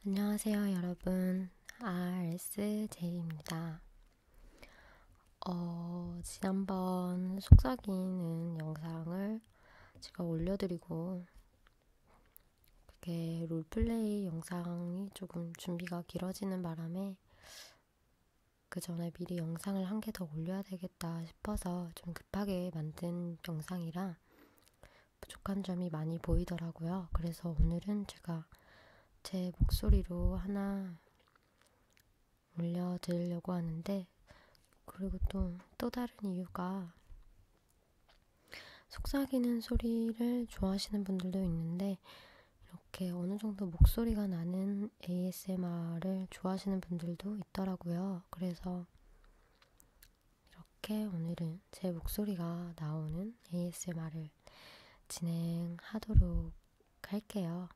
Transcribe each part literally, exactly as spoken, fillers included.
안녕하세요, 여러분. 알에스제이입니다. 어, 지난번 속삭이는 영상을 제가 올려드리고, 그게 롤플레이 영상이 조금 준비가 길어지는 바람에 그 전에 미리 영상을 한 개 더 올려야 되겠다 싶어서 좀 급하게 만든 영상이라 부족한 점이 많이 보이더라고요. 그래서 오늘은 제가 제 목소리로 하나 올려드리려고 하는데, 그리고 또, 또 다른 이유가 속삭이는 소리를 좋아하시는 분들도 있는데 이렇게 어느 정도 목소리가 나는 에이에스엠알을 좋아하시는 분들도 있더라고요. 그래서 이렇게 오늘은 제 목소리가 나오는 에이에스엠알을 진행하도록 할게요.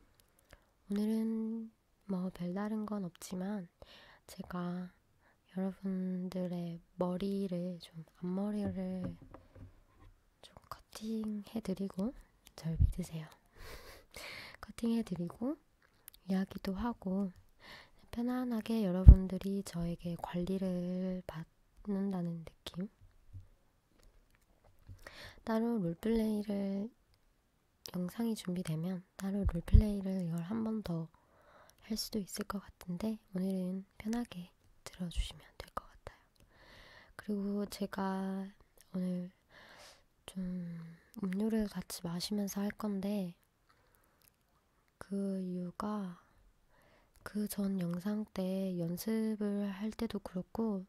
오늘은 뭐 별다른 건 없지만 제가 여러분들의 머리를 좀 앞머리를 좀 커팅해드리고 절 믿으세요. 커팅해드리고 이야기도 하고 편안하게 여러분들이 저에게 관리를 받는다는 느낌. 따로 롤플레이를 영상이 준비되면 따로 롤플레이를 이걸 한 번 더 할 수도 있을 것 같은데 오늘은 편하게 들어주시면 될 것 같아요. 그리고 제가 오늘 좀 음료를 같이 마시면서 할 건데 그 이유가 그 전 영상 때 연습을 할 때도 그렇고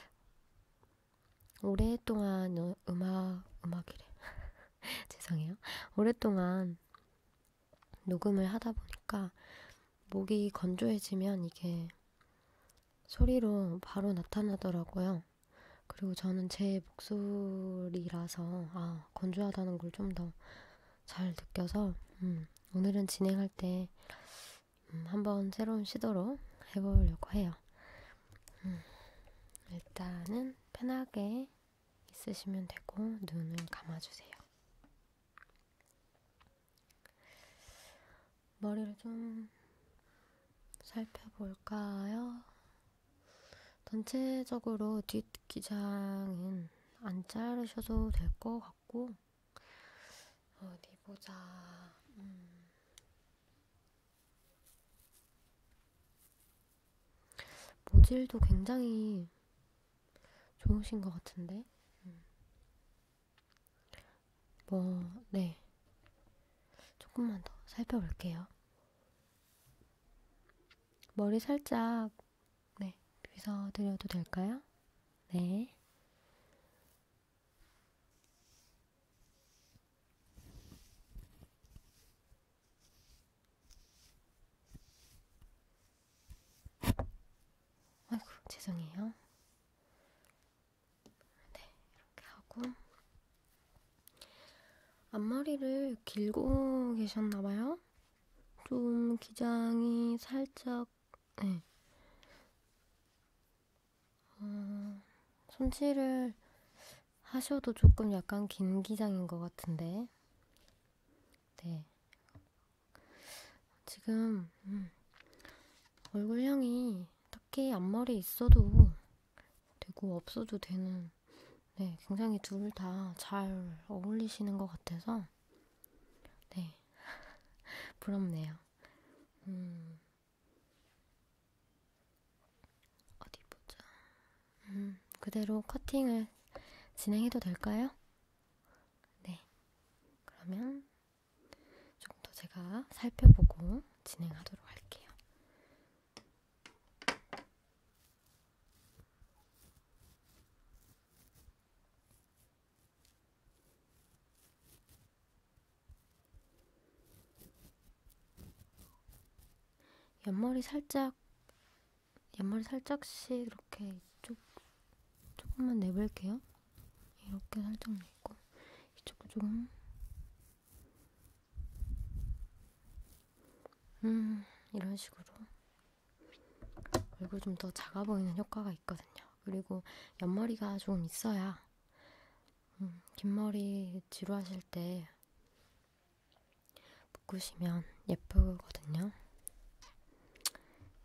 오랫동안 음악, 음악이래. 죄송해요. 오랫동안 녹음을 하다 보니까 목이 건조해지면 이게 소리로 바로 나타나더라고요. 그리고 저는 제 목소리라서 아, 건조하다는 걸 좀 더 잘 느껴서 음, 오늘은 진행할 때 음, 한번 새로운 시도로 해보려고 해요. 음, 일단은 편하게 있으시면 되고 눈을 감아주세요. 머리를 좀 살펴볼까요? 전체적으로 뒷기장은 안 자르셔도 될 것 같고 어디 보자. 음, 모질도 굉장히 좋으신 것 같은데 음. 뭐, 네. 조금만 더 살펴볼게요. 머리 살짝 네, 빗어드려도 될까요? 네. 아이고, 죄송해요. 네, 이렇게 하고 앞머리를 길고 계셨나봐요. 좀 기장이 살짝 네. 어, 손질을 하셔도 조금 약간 긴 기장인 것 같은데 네. 지금 음, 얼굴형이 딱히 앞머리 있어도 되고 없어도 되는 네, 굉장히 둘 다 잘 어울리시는 것 같아서 네, 부럽네요. 음, 어디 보자. 음, 그대로 커팅을 진행해도 될까요? 네, 그러면 조금 더 제가 살펴보고 진행하도록 할게요. 옆머리 살짝, 옆머리 살짝씩 이렇게 쪽, 조금만 내볼게요. 이렇게 살짝 내고, 이쪽도 조금. 음, 이런 식으로. 얼굴 좀 더 작아 보이는 효과가 있거든요. 그리고 옆머리가 조금 있어야, 음, 긴 머리 지루하실 때 묶으시면 예쁘거든요.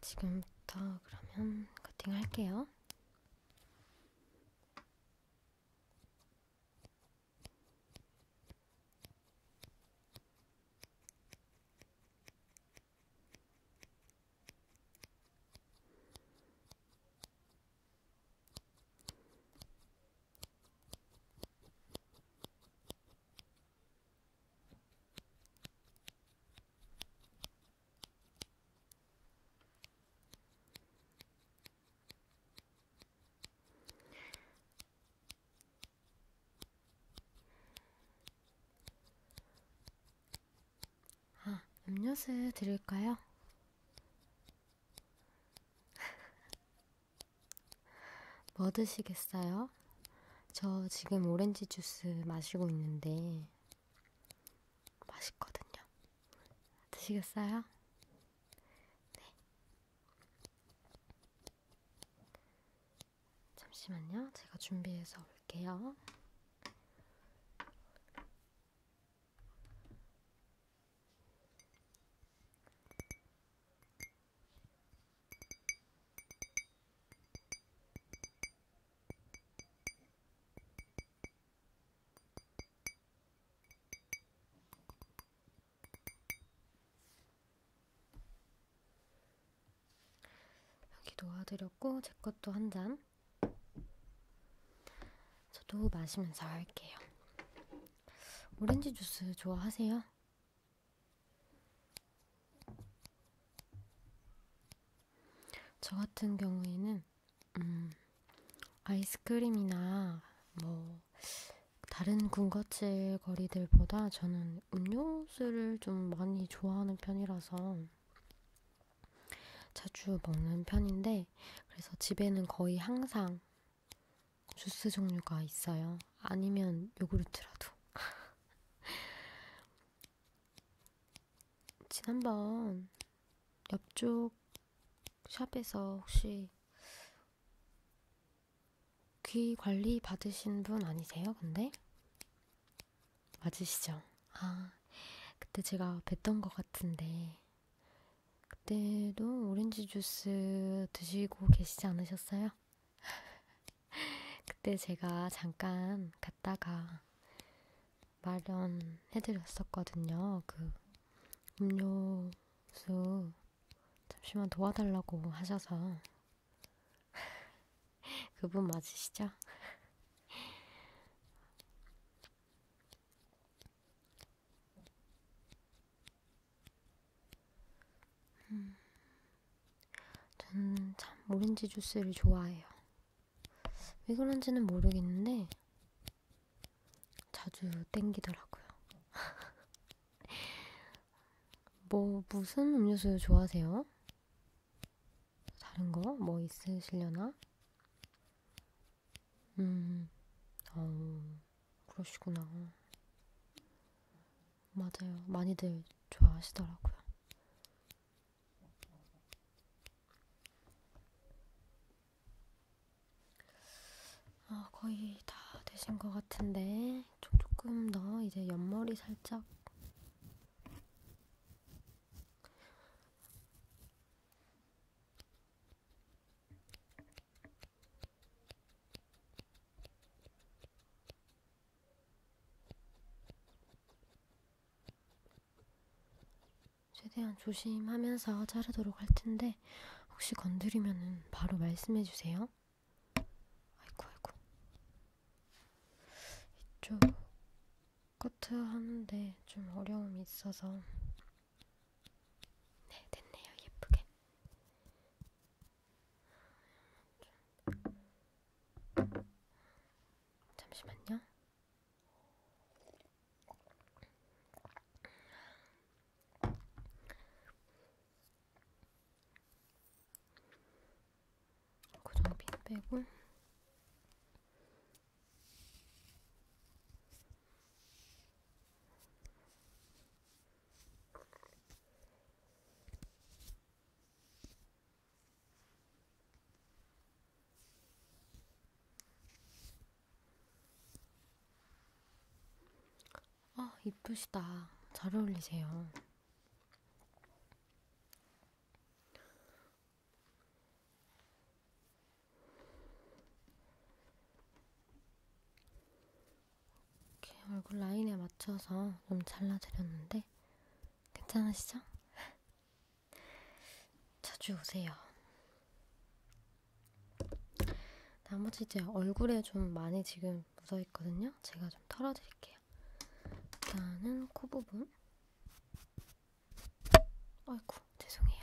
지금부터 그러면 커팅 할게요. 아, 음료수 드릴까요? 뭐 드시겠어요? 저 지금 오렌지 주스 마시고 있는데 맛있거든요. 드시겠어요? 네. 잠시만요. 제가 준비해서 올게요. 여기 놓아드렸고 제 것도 한 잔. 저도 마시면서 할게요. 오렌지 주스 좋아하세요? 저 같은 경우에는 음, 아이스크림이나 뭐 다른 군것질 거리들보다 저는 음료수를 좀 많이 좋아하는 편이라서 자주 먹는 편인데, 그래서 집에는 거의 항상 주스 종류가 있어요. 아니면 요구르트라도. 지난번 옆쪽 샵에서 혹시 귀 관리 받으신 분 아니세요? 근데? 맞으시죠? 아, 그때 제가 뵀던 것 같은데 그때도 오렌지 주스 드시고 계시지 않으셨어요? 그때 제가 잠깐 갔다가 마련해드렸었거든요. 그 음료수 잠시만 도와달라고 하셔서. 그분 맞으시죠? 음, 저는 참 오렌지 주스를 좋아해요. 왜 그런지는 모르겠는데 자주 땡기더라고요. 뭐 무슨 음료수 좋아하세요? 다른 거 뭐 있으시려나? 음, 어, 그러시구나. 맞아요. 많이들 좋아하시더라고요. 아, 거의 다 되신 것 같은데 좀 조금 더 이제 옆머리 살짝. 최대한 조심하면서 자르도록 할 텐데 혹시 건드리면은 바로 말씀해 주세요. 아이고 아이고. 이쪽 커트 하는데 좀 어려움이 있어서. 네, 됐네요. 예쁘게. 잠시만요. 고정핀 빼고. 아, 이쁘시다. 잘 어울리세요. 얼굴 라인에 맞춰서 좀 잘라드렸는데 괜찮으시죠? 자주 오세요. 나머지 이제 얼굴에 좀 많이 지금 묻어있거든요. 제가 좀 털어드릴게요. 일단은 코 부분. 아이고, 죄송해요.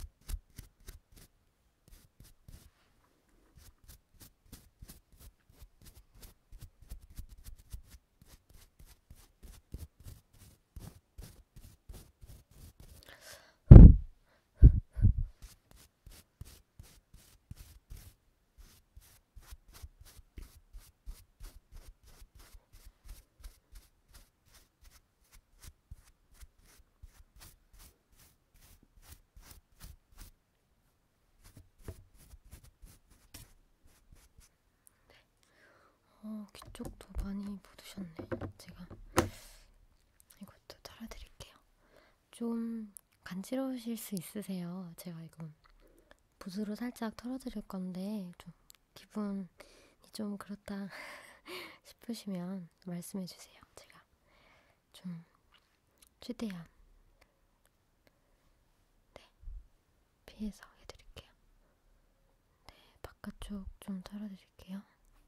어, 귀 쪽도 많이 묻으셨네. 제가 이것도 털어드릴게요. 좀 간지러우실 수 있으세요. 제가 이거 붓으로 살짝 털어드릴 건데 좀 기분이 좀 그렇다 싶으시면 말씀해주세요. 제가 좀 최대한 네, 피해서 해드릴게요. 네, 바깥쪽 좀 털어드릴게요.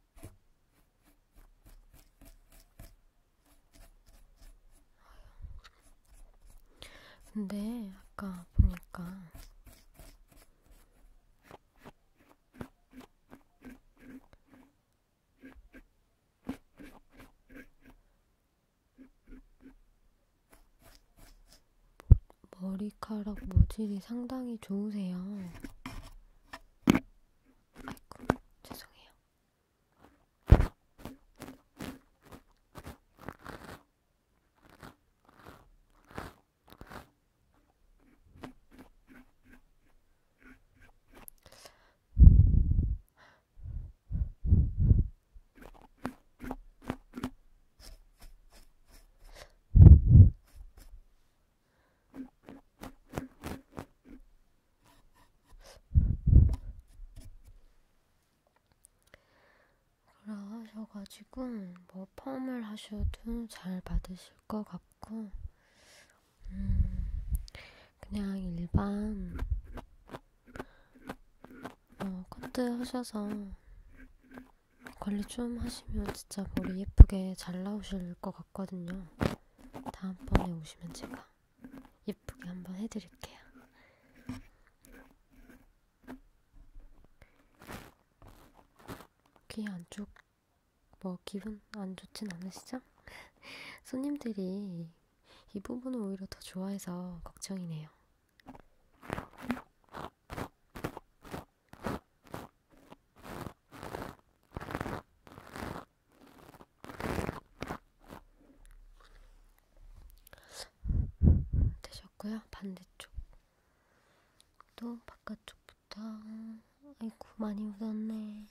근데 아까 보니까 머리카락 모질이 상당히 좋으세요. 아이고, 죄송해요. 그러셔가지고 뭐 펌을 하셔도 잘 받으실 것 같고 음, 그냥 일반 어, 커트 하셔서 관리 좀 하시면 진짜 머리 예쁘게 잘 나오실 것 같거든요. 다음번에 오시면 제가 예쁘게 한번 해드릴게요. 귀 안쪽 뭐 기분 안 좋진 않으시죠? 손님들이 이 부분을 오히려 더 좋아해서 걱정이네요. 되셨고요. 반대쪽 또 바깥쪽부터. 아이고, 많이 묻었네.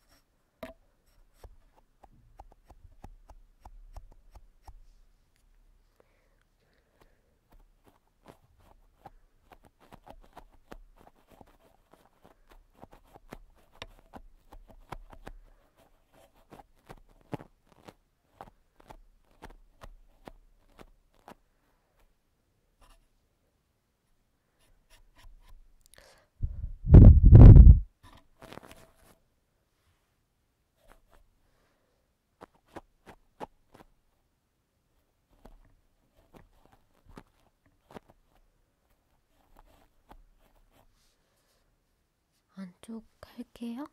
안쪽 할게요.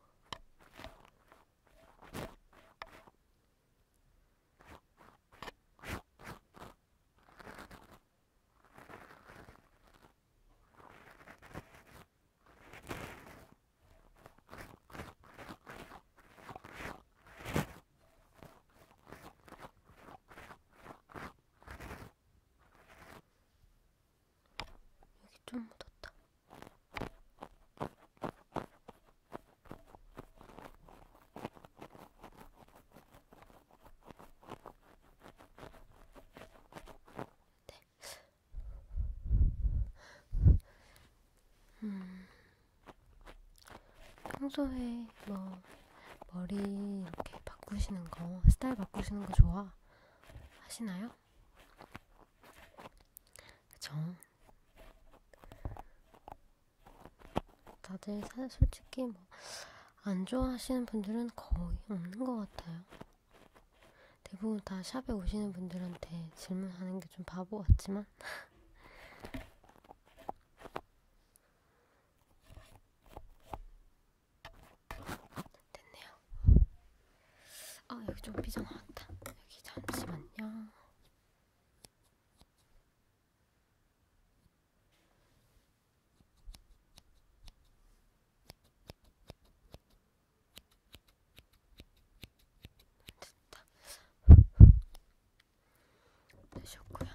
여기 좀 묻었다. 네. 음, 평소에 뭐 머리 이렇게 바꾸시는 거, 스타일 바꾸시는 거 좋아 하시나요? 그쵸? 다들 사, 솔직히 뭐 안 좋아하시는 분들은 거의 없는 것 같아요. 대부분 다 샵에 오시는 분들한테 질문하는 게 좀 바보 같지만 됐네요. 아, 여기 좀 삐져나왔다. 여기 잠시만요. 되셨고요.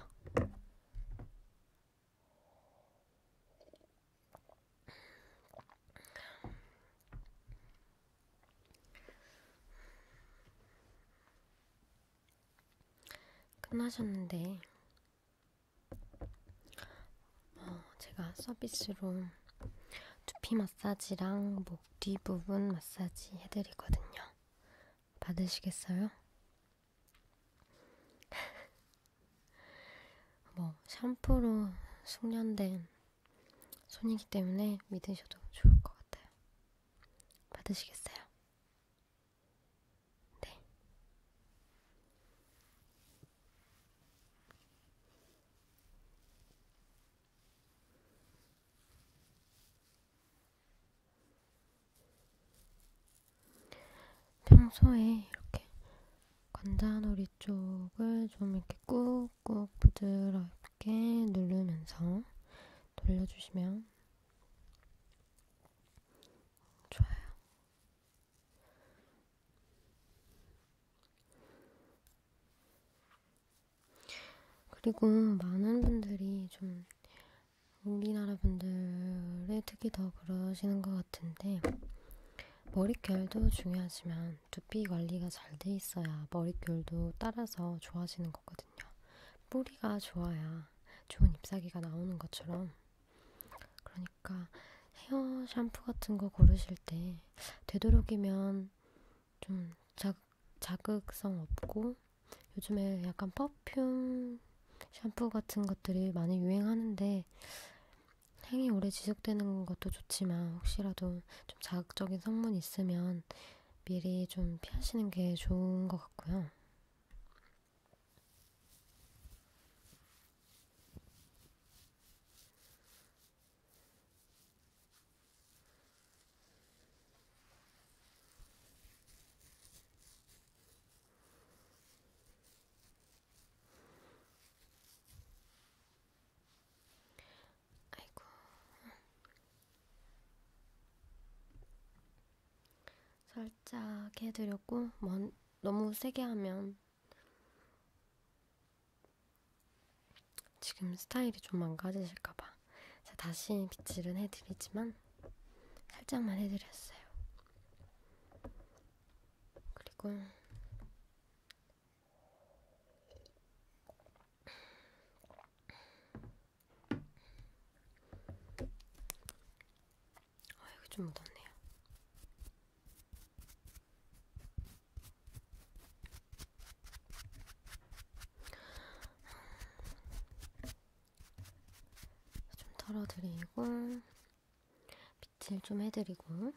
끝나셨는데 어, 제가 서비스로 두피 마사지랑 목 뒤 부분 마사지 해드리거든요. 받으시겠어요? 뭐 샴푸로 숙련된 손이기 때문에 믿으셔도 좋을 것 같아요. 받으시겠어요? 네. 평소에 이렇게 관자놀이 쪽을 좀 이렇게 꾹꾹 부드럽게 누르면서 돌려주시면 좋아요. 그리고 많은 분들이 좀 우리나라 분들이 특히 더 그러시는 것 같은데 머릿결도 중요하지만 두피 관리가 잘 돼 있어야 머릿결도 따라서 좋아지는 거거든요. 뿌리가 좋아야 좋은 잎사귀가 나오는 것처럼 그러니까 헤어 샴푸 같은 거 고르실 때 되도록이면 좀 자, 자극성 없고 요즘에 약간 퍼퓸 샴푸 같은 것들이 많이 유행하는데 향이 오래 지속되는 것도 좋지만 혹시라도 좀 자극적인 성분이 있으면 미리 좀 피하시는 게 좋은 것 같고요. 아이고. 살짝 해드렸고 뭐, 너무 세게 하면 지금 스타일이 좀 망가지실까봐 제가 다시 빗질은 해드리지만 살짝만 해드렸어요. 그리고 어, 여기 좀 묻었네요. 좀 털어드리고 빗질 좀 해드리고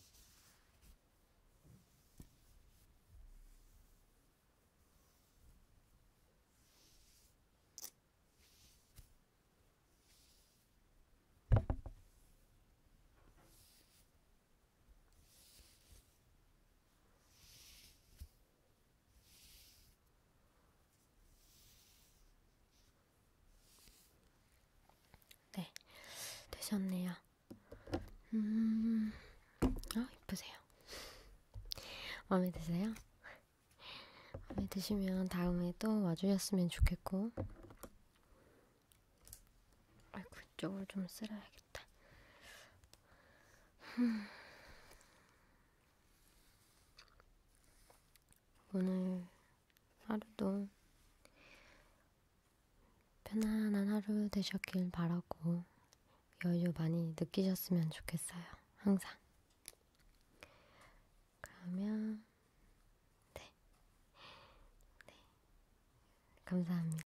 네, 되셨네요. 음, 아, 이쁘세요. 마음에 드세요? 마음에 드시면 다음에 또 와주셨으면 좋겠고 아이고, 이쪽을 좀 쓸어야겠다. 음. 오늘 하루도 편안한 하루 되셨길 바라고 여유 많이 느끼셨으면 좋겠어요. 항상. 그러면 네, 네. 감사합니다.